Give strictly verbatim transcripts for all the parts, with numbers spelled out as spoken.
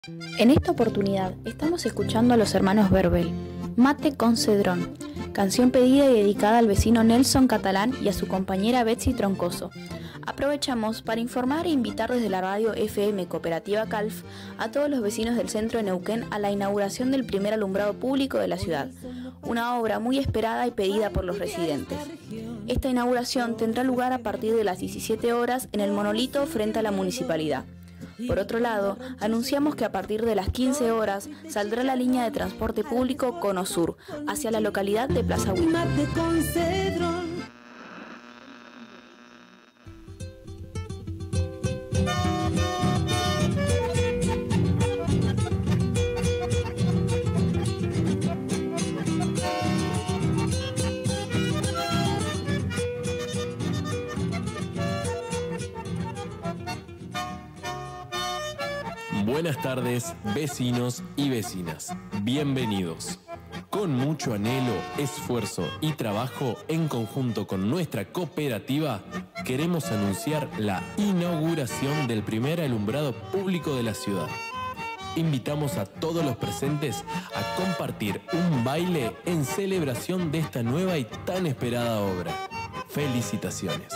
En esta oportunidad estamos escuchando a los hermanos Verbel, Mate con Cedrón, canción pedida y dedicada al vecino Nelson Catalán y a su compañera Betsy Troncoso. Aprovechamos para informar e invitar desde la radio F M Cooperativa Calf a todos los vecinos del centro de Neuquén a la inauguración del primer alumbrado público de la ciudad, una obra muy esperada y pedida por los residentes. Esta inauguración tendrá lugar a partir de las diecisiete horas en el monolito frente a la municipalidad. Por otro lado, anunciamos que a partir de las quince horas saldrá la línea de transporte público Cono Sur hacia la localidad de Plaza Huila. Buenas tardes, vecinos y vecinas. Bienvenidos. Con mucho anhelo, esfuerzo y trabajo en conjunto con nuestra cooperativa, queremos anunciar la inauguración del primer alumbrado público de la ciudad. Invitamos a todos los presentes a compartir un baile en celebración de esta nueva y tan esperada obra. Felicitaciones.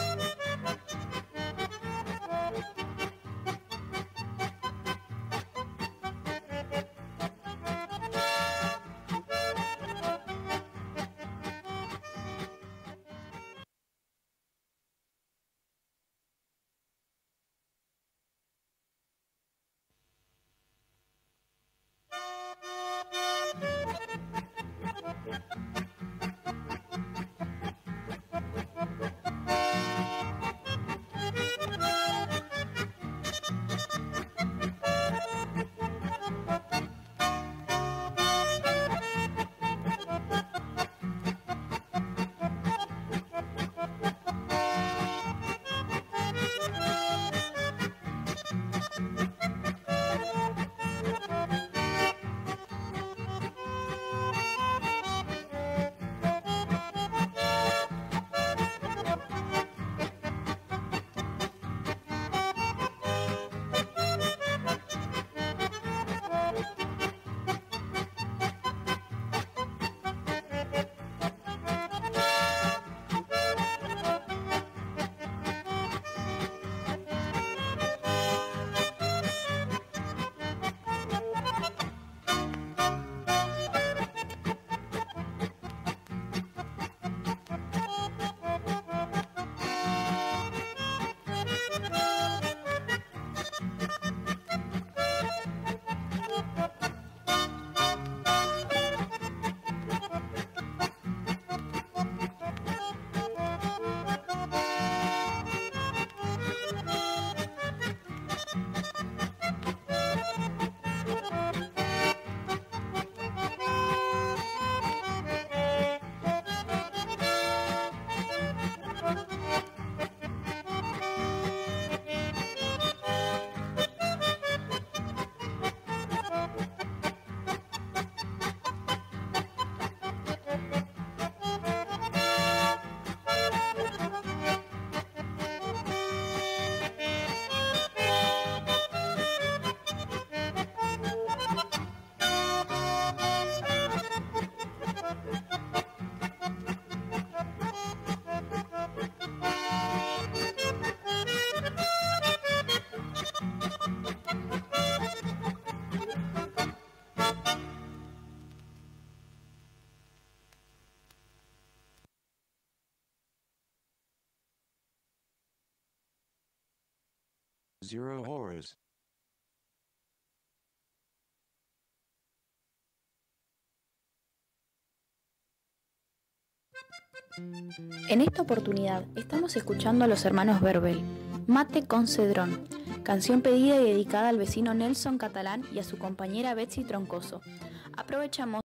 Zero horrors. En esta oportunidad estamos escuchando a los hermanos Verbel, Mate con Cedrón, canción pedida y dedicada al vecino Nelson Catalán y a su compañera Betsy Troncoso. Aprovechamos